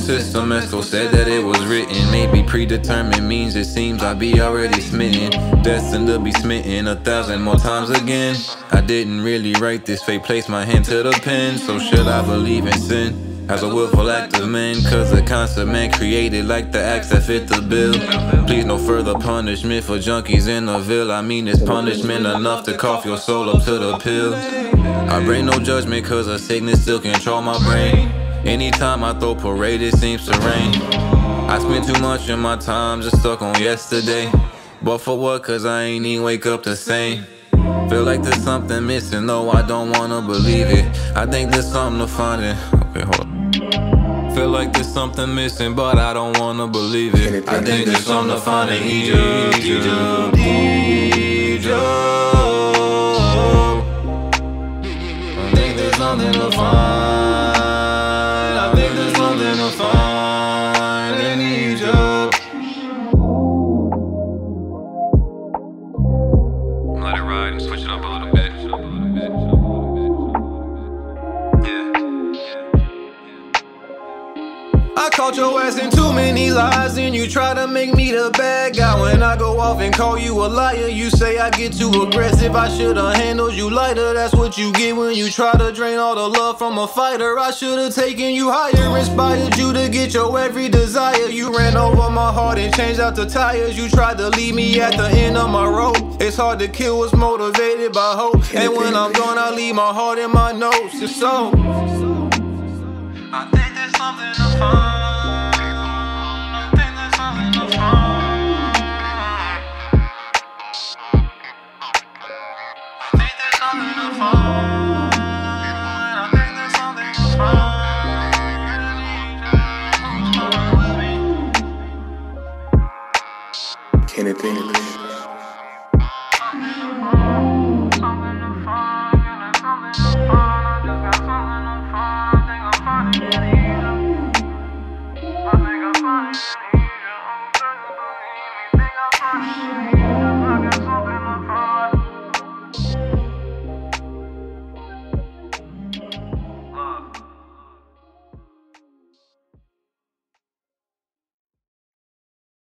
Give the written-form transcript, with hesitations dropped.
system, Esco said that it was written. Maybe predetermined means it seems I be already smitten, destined to be smitten 1,000 more times again. I didn't really write this, fate placed my hand to the pen. So should I believe in sin as a willful act of men? Cause a concept man created like the acts that fit the bill. Please no further punishment for junkies in the ville. I mean it's punishment enough to cough your soul up to the pill. I bring no judgment cause a sickness still control my brain. Anytime I throw parade it seems to rain. I spend too much of my time just stuck on yesterday. But for what? Cause I ain't even wake up the same. Feel like there's something missing, though I don't wanna believe it. I think there's something to find it. Okay, hold on. Feel like there's something missing, but I don't wanna believe it. I think there's something to find in Egypt, Egypt, Egypt. I think there's something to find. I think there's something to find in Egypt. Let it ride and switch it up a little bit. I caught your ass in too many lies, and you try to make me the bad guy. When I go off and call you a liar, you say I get too aggressive. I should've handled you lighter, that's what you get when you try to drain all the love from a fighter. I should've taken you higher, inspired you to get your every desire. You ran over my heart and changed out the tires. You tried to leave me at the end of my road. It's hard to kill what's motivated by hope. And when I'm gone, I leave my heart in my notes. It's so I think there's something to find. I think there's something to find. I think there's something to find. I think there's something to find. Can it be?